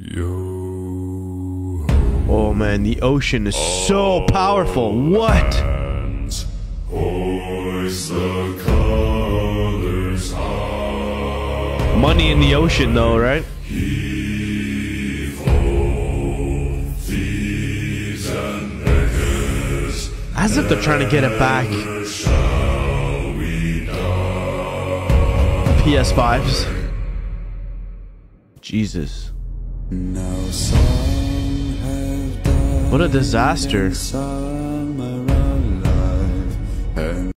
Oh man, the ocean is so powerful. What? Money in the ocean though, right? As if they're trying to get it back. PS5s. Jesus. What a disaster.